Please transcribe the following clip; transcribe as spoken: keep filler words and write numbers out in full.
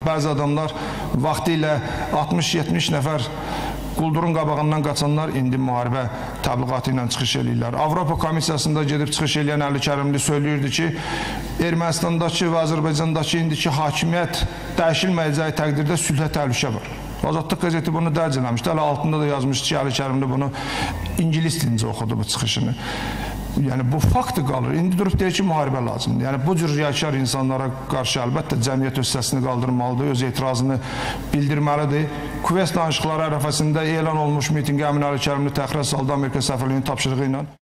Bəzi adamlar vaxtilə altmış yetmiş nəfər quldurun qabağından qaçanlar indi müharibə təbliğatı ilə çıxış edirlər. Avropa Komissiyasında gedib çıxış edən Əli Kərimli söyləyirdi ki, Ermənistandakı və Azərbaycandakı indiki hakimiyyət dəyişilməyəcəyi təqdirdə sülhə təhlükə var. Azadlıq qəzeti bunu dərc eləmişdi. Hələ altında da yazmışdı ki, Əli Kərimli bunu ingilis dilincə oxudu bu çıxışını. Yəni, bu faktı qalır. İndi durub deyir ki, müharibə lazımdır. Yəni, bu cür riyakar insanlara qarşı əlbəttə cəmiyyət öz səsini qaldırmalıdır, öz etirazını bildirməlidir. Kuveyt danışıqları ərəfəsində elan olmuş mitinqə Əmin Əli Kərimli təxirə saldı Amerika səfirliyinin tapşırığı ilə.